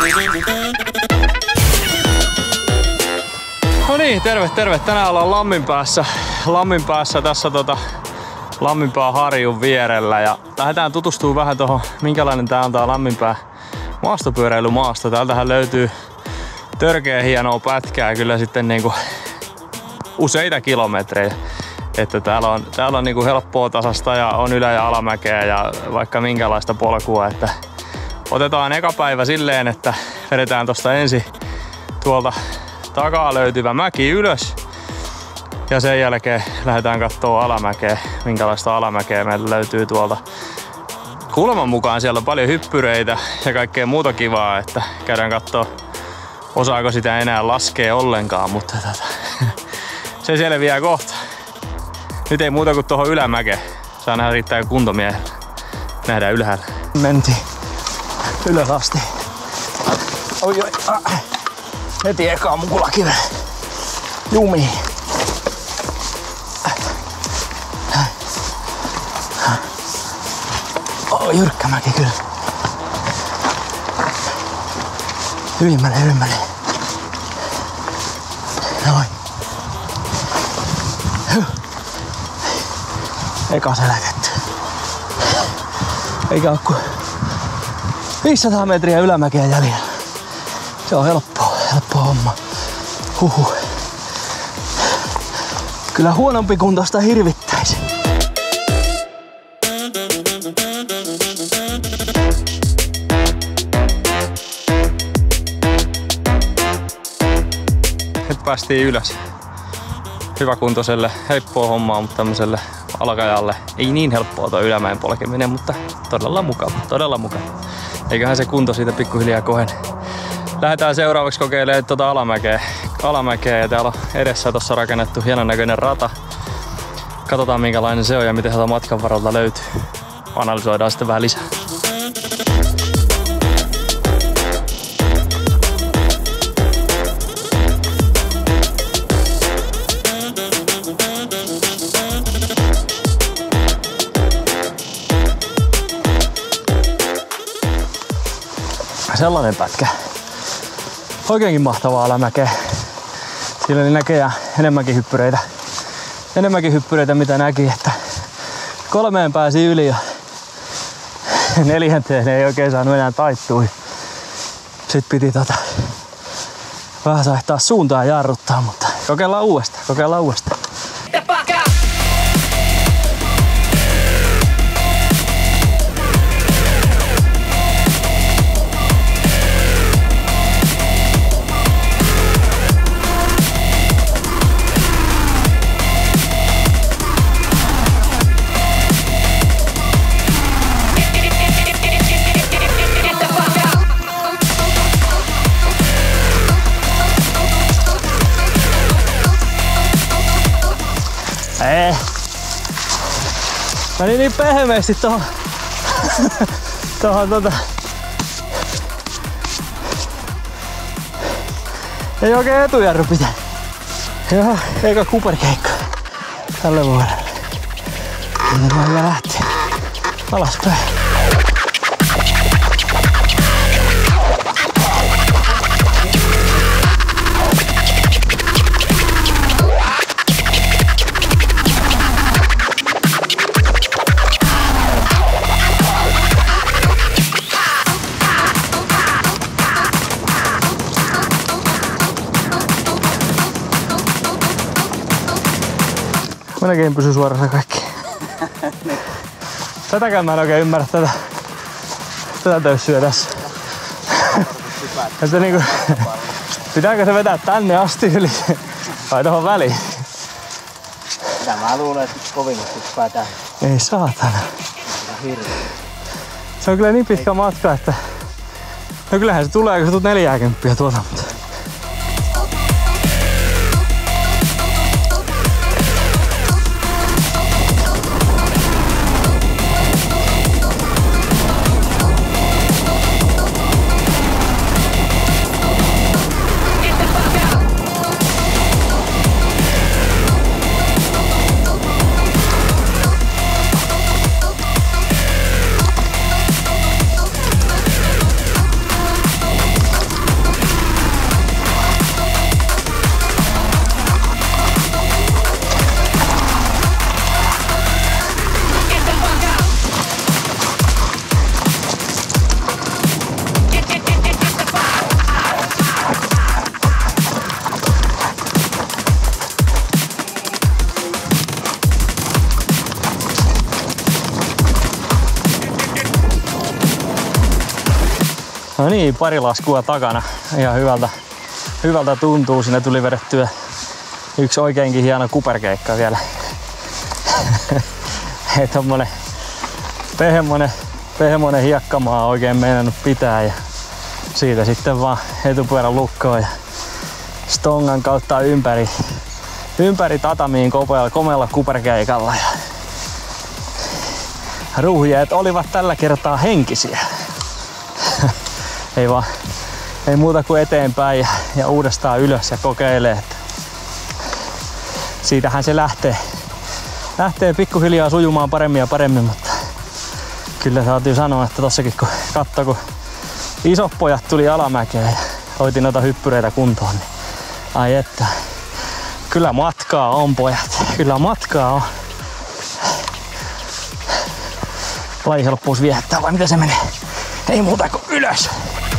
No niin, terve. Tänään ollaan Lamminpäässä tässä Lamminpään harjun vierellä ja lähdetään tutustumaan vähän tuohon, minkälainen tää on tää Lamminpää maastopyöräilymaasto. Täältähän löytyy törkeä hienoa pätkää kyllä sitten niinku useita kilometrejä. Että täällä on niinku helppoa tasasta ja on ylä- ja alamäkeä ja vaikka minkälaista polkua. Että otetaan eka päivä silleen, että vedetään tosta ensin tuolta takaa löytyvä mäki ylös. Ja sen jälkeen lähdetään kattoo alamäkeä, minkälaista alamäkeä meillä löytyy tuolta. Kuuleman mukaan siellä on paljon hyppyreitä ja kaikkea muuta kivaa, että käydään kattoo, osaako sitä enää laskea ollenkaan, mutta se selviää kohta. Nyt ei muuta kuin tuohon ylämäkeen. Saa nähdä riittää kuntomiehellä. Nähdään ylhäällä. Mentiin ylös asti. Oi. Heti ekaa mukulakiven jumiin. Jyrkkä mäki kyllä. Hyvin menee. Noin. Eka selätetty. Eikä oo kuin 500 metriä ylämäkeä jäljellä. Se on helppo homma. Huhhuh. Kyllä huonompi kuntoista hirvittäisi. Nyt päästiin ylös. Hyväkuntoiselle, helppoa hommaa, mutta tämmöiselle alkajalle ei niin helppoa tuo ylämäen polkeminen, mutta todella mukava. Eiköhän se kunto siitä pikkuhiljaa kohene. Lähdetään seuraavaksi kokeilemaan tuota alamäkeä ja täällä on edessä tuossa rakennettu hienon näköinen rata. Katsotaan minkälainen se on ja miten sieltä matkan varalta löytyy. Analysoidaan sitten vähän lisää. Sellainen pätkä. Oikeinkin mahtavaa alamäkeä. Siellä oli näköjään enemmänkin hyppyreitä mitä näki, että 3 pääsi yli ja 4 ei oikein saanut enää taittua. Sitten piti vähän saihtaa suuntaan jarruttaa, mutta kokeillaan uudestaan. Meni niin pehmeästi tohon ei oikein etujarru pitää. Joo, eikä kuperkeikka tälle vuodelle. Nyt on hyvä lähteä alaspäin. Melkein pysyy suorassa kaikki. Tätäkään mä en oikein ymmärrä tätä töyssyä tässä. Että niinku, pitääkö se vetää tänne asti yli vai tohon väliin? Mitä mä luulen, että kovin päätään. Ei saatana. Se on kyllä niin pitkä matka, että no kyllähän se tulee, kun sä tulet 40 tuolta. No niin, pari laskua takana. Ihan hyvältä tuntuu. Siinä tuli vedettyä yksi oikeinkin hieno kuperkeikka vielä. Ei tommonen pehmonen hiekkamaa oikein meinannut pitää ja siitä sitten vaan etupyörän lukkoon ja stongan kautta ympäri tatamiin komealla kuperkeikalla. Ja ruhjeet olivat tällä kertaa henkisiä. Ei muuta kuin eteenpäin ja uudestaan ylös ja kokeilee. Että siitähän se lähtee pikkuhiljaa sujumaan paremmin ja paremmin, mutta kyllä täytyy sanoa, että tossakin kun katsoi, kun isot pojat tuli alamäkeen ja hoiti noita hyppyreitä kuntoon, niin ai että, kyllä matkaa on pojat, kyllä matkaa on. Lajihelppous viehättää vai mitä se menee? Ei muuta kuin ylös!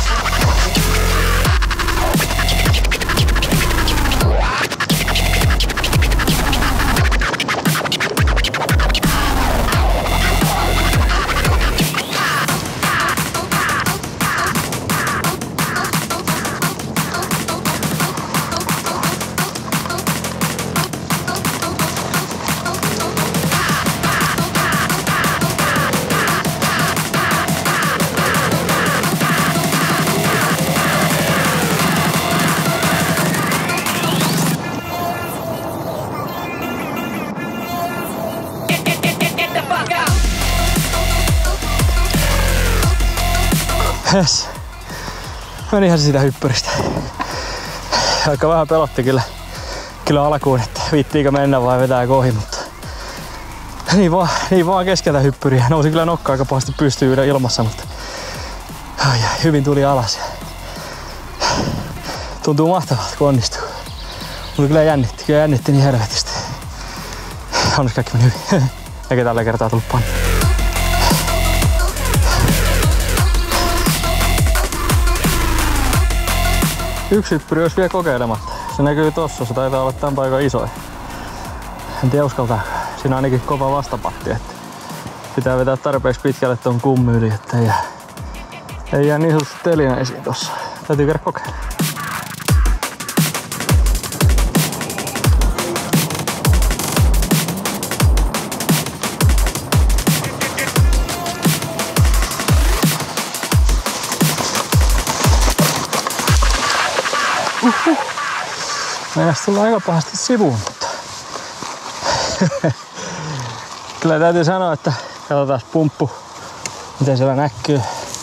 Yes. Menihän se siitä hyppyristä. Aika vähän pelotti kyllä alkuun, että viittiinkö mennä vai vetää ohi, mutta niin vaan keskeltä hyppyriä. Nousi kyllä nokka aika pahasti pystyyn ilmassa, mutta hyvin tuli alas. Tuntuu mahtavalta, kun onnistuu. Mutta kyllä jännitti niin helvetisti. Onneksi kaikki meni hyvin. Eikä tällä kertaa tullut panna. Yksi hyppyri olisi vielä kokeilematta. Se näkyy tossa, se taitaa olla tämän paikan isoin. En tiedä uskaltaa. Siinä on ainakin kova vastapatti, että pitää vetää tarpeeksi pitkälle ton kummi yli, että ei jää niin sanotusti telineisiin tossa. Täytyy käydä kokeilemaan. Meinas tulla aika pahasti sivuun, mutta kyllä täytyy sanoa, että katsotaan pumppu, miten siellä näkyy.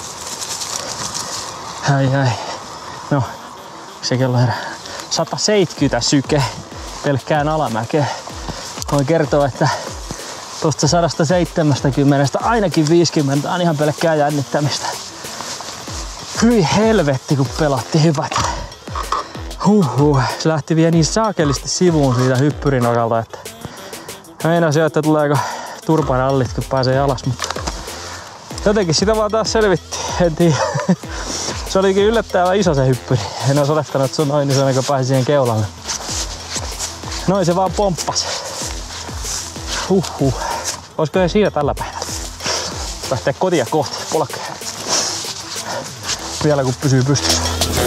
Ai. No, se kello herää. 170 syke pelkkään alamäkeen. Voin kertoa, että tuosta 170 ainakin 50 on ihan pelkkää jännittämistä. Hyi helvetti, kun pelotti hypätä. Se lähti vielä niin saakelisti sivuun siitä hyppyrinokalta, että meinasin, että tuleeko turparallit, kun pääsee alas, mutta jotenkin sitä vaan taas selvitti. En tiedä. Se olikin yllättävän iso se hyppyri. En olisi olettanut, että se on noin iso, kun pääsi siihen keulalle. Noin se vaan pomppasi. Olisiko se siinä tällä päivällä? Lähtee kotia kohti, polkea. Vielä kun pysyy pystyssä.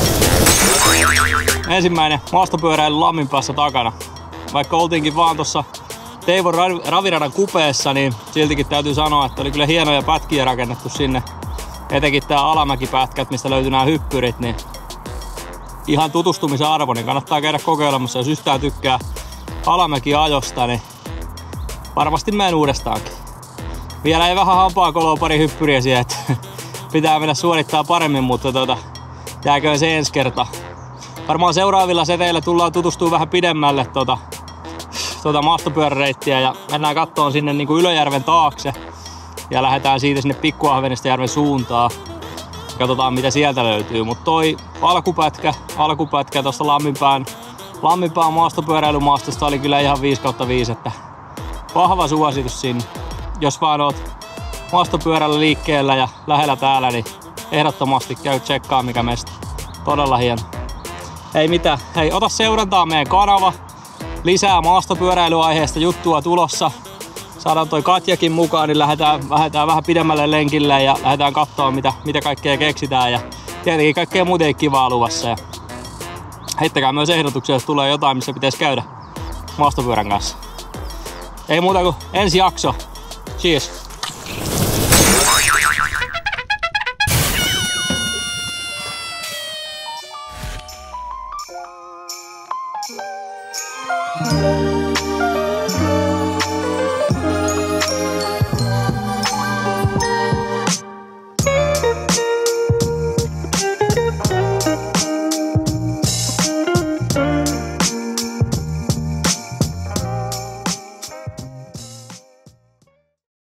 Ensimmäinen maastopyöräily Lamminpäässä takana. Vaikka oltiinkin vaan tuossa Teivon raviradan kupeessa, niin siltikin täytyy sanoa, että oli kyllä hienoja pätkiä rakennettu sinne. Etenkin tää alamäkipätkät, mistä löytyy nämä hyppyrit, niin ihan tutustumisen arvo, niin kannattaa käydä kokeilemassa. Jos yhtään tykkää alamäkiajosta, niin varmasti menen uudestaankin. Vielä ei vähän hampaakoloa pari hyppyriä siihen, että pitää mennä suorittaa paremmin, mutta jääköön se ensi kerta. Varmaan seuraavilla seteillä tullaan tutustumaan vähän pidemmälle maastopyöräreittiä ja mennään kattoon sinne niin kuin Ylöjärven taakse ja lähdetään siitä sinne Pikku-Ahvenistajärven suuntaan. Katsotaan mitä sieltä löytyy, mutta toi alkupätkä tuosta Lamminpään maastopyöräilymaastosta oli kyllä ihan 5/5, että vahva suositus sinne. Jos vaan oot maastopyörällä liikkeellä ja lähellä täällä, niin ehdottomasti käy tsekkaa mikä meistä. Todella hieno. Ei mitään, hei ota seurantaa meidän kanava. Lisää maastopyöräilyaiheesta juttua tulossa. Saadaan toi Katjakin mukaan, niin lähdetään vähän pidemmälle lenkille ja lähdetään katsomaan mitä kaikkea keksitään. Ja tietenkin kaikkea muutenkin kivaa luvassa. Ja heittäkää myös ehdotuksia, jos tulee jotain, missä pitäisi käydä maastopyörän kanssa. Ei muuta kuin ensi jakso. Cheers! Thank you.